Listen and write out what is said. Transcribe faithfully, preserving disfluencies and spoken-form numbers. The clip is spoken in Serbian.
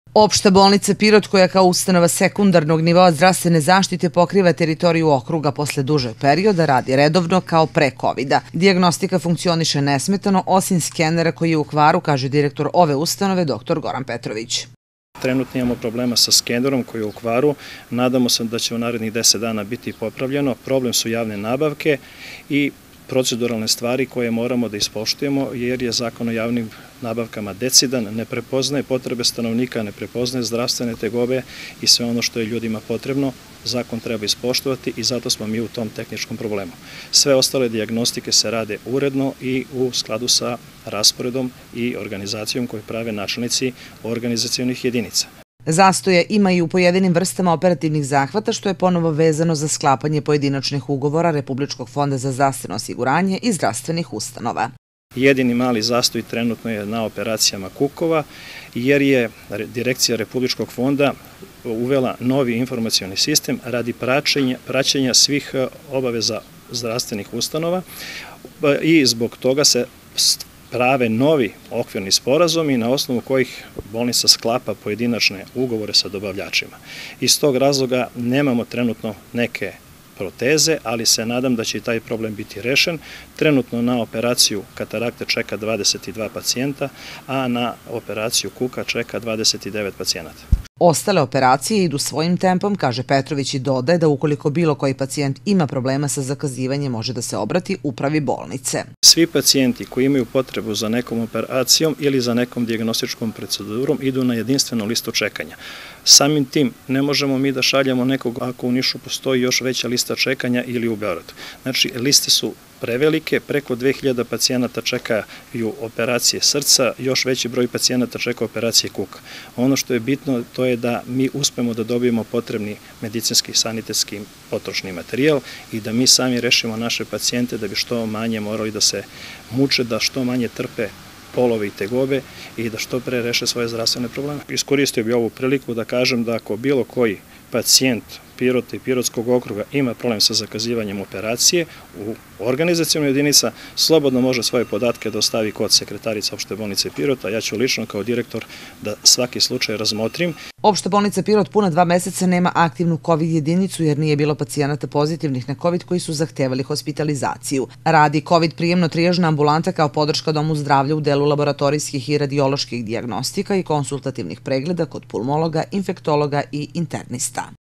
Opšta bolnica Pirot, koja kao ustanova sekundarnog nivoa zdravstvene zaštite pokriva teritoriju okruga posle dužeg perioda, radi redovno kao pre kovida. Dijagnostika funkcioniše nesmetano, osim skenera koji je u kvaru, kaže direktor ove ustanove, doktor Goran Petrović. Trenutno imamo problema sa skenerom koji je u kvaru. Nadamo se da će u narednih deset dana biti popravljeno. Problem su javne nabavke i proceduralne stvari koje moramo da ispoštujemo, jer je zakon o javnim nabavkama decidan, ne prepoznaje potrebe stanovnika, ne prepoznaje zdravstvene tegobe i sve ono što je ljudima potrebno, zakon treba ispoštovati i zato smo mi u tom tehničkom problemu. Sve ostale dijagnostike se rade uredno i u skladu sa rasporedom i organizacijom koju prave načelnici organizacionih jedinica. Zastoje ima i u pojedinim vrstama operativnih zahvata, što je ponovo vezano za sklapanje pojedinačnih ugovora Republičkog fonda za zdravstveno osiguranje i zdravstvenih ustanova. Jedini mali zastoj trenutno je na operacijama kukova, jer je Direkcija Republičkog fonda uvela novi informacioni sistem radi praćenja svih obaveza zdravstvenih ustanova i zbog toga se prave novi okvirni sporazumi na osnovu kojih bolnica sklapa pojedinačne ugovore sa dobavljačima. Iz tog razloga nemamo trenutno neke proteze, ali se nadam da će i taj problem biti rešen. Trenutno na operaciju katarakte čeka dvadeset dva pacijenta, a na operaciju kuka čeka dvadeset devet pacijenata. Ostale operacije idu svojim tempom, kaže Petrović, i dodaje da ukoliko bilo koji pacijent ima problema sa zakazivanjem, može da se obrati upravi bolnice. Svi pacijenti koji imaju potrebu za nekom operacijom ili za nekom dijagnostičkom procedurom idu na jedinstvenu listu čekanja. Samim tim ne možemo mi da šaljamo nekog ako u Nišu postoji još veća lista čekanja ili u Beogradu. Znači, liste su prevelike, preko dve hiljade pacijenata čekaju operacije srca, još veći broj pacijenata čeka operacije kuka. Ono što je bitno, to je da mi uspemo da dobijemo potrebni medicinski, sanitetski potrošni materijal i da mi sami rešimo naše pacijente da bi što manje morali da se muče, da što manje trpe polove i tegobe i da što pre reše svoje zdravstvene probleme. Iskoristio bih ovu priliku da kažem da ako bilo koji pacijent Pirota i Pirotskog okruga ima problem sa zakazivanjem operacije u organizacionoj jedinica, slobodno može svoje podatke da ostavi kod sekretarice Opšte bolnice Pirota. Ja ću lično kao direktor da svaki slučaj razmotrim. Opšta bolnica Pirot puna dva meseca nema aktivnu COVID jedinicu jer nije bilo pacijenata pozitivnih na COVID koji su zahtevali hospitalizaciju. Radi COVID prijemno-trijažna ambulanta kao podrška Domu zdravlja u delu laboratorijskih i radioloških dijagnostika i konsultativnih pregleda kod pulmologa, infektologa i internista.